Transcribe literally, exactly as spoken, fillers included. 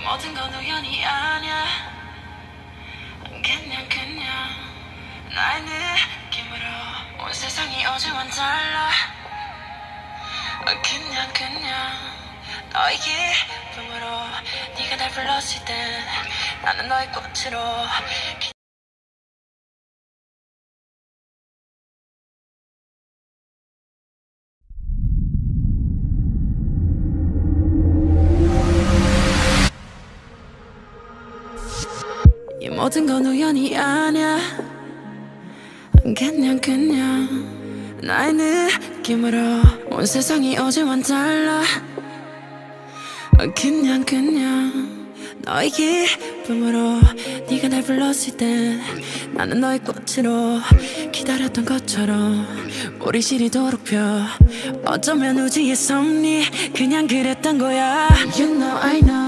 모든 건 우연이 아니야. 그냥 그냥 나의 느낌으로 온 세상이 어제와는 달라. 그냥 그냥 너의 기쁨으로 네가 날 불렀을 때 나는 너의 꽃으로. 이 모든 건 우연이 아니야. 그냥 그냥 나의 느낌으로 온 세상이 어제와는 달라. 그냥 그냥 너의 기쁨으로 네가 날 불렀을 때 나는 너의 꽃으로. 기다렸던 것처럼 우리 시리도록 펴. 어쩌면 우주의 섭리 그냥 그랬던 거야. You know I know